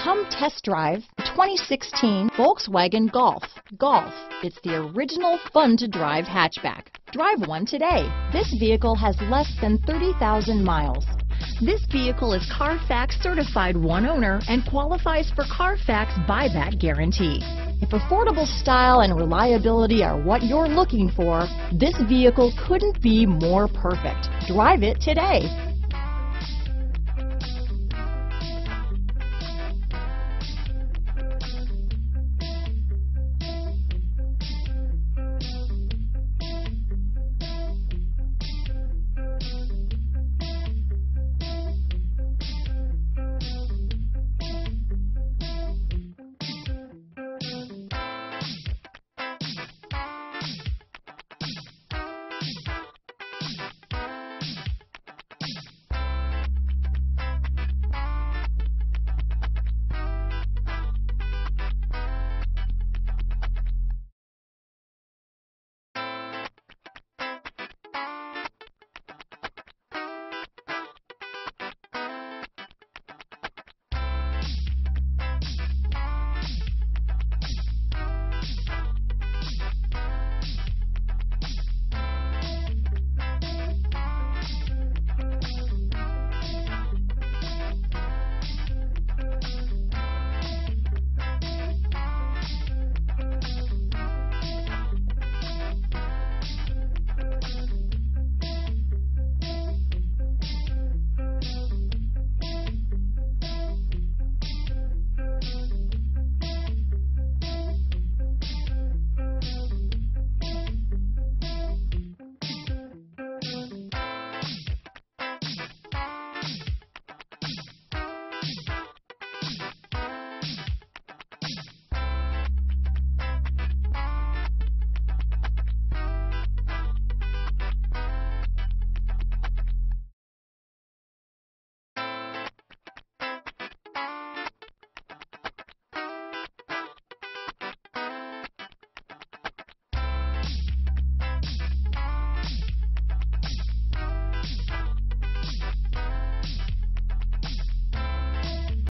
Come test drive the 2016 Volkswagen Golf. Golf, it's the original fun-to-drive hatchback. Drive one today. This vehicle has less than 30,000 miles. This vehicle is Carfax certified one owner and qualifies for Carfax buyback guarantee. If affordable style and reliability are what you're looking for, this vehicle couldn't be more perfect. Drive it today.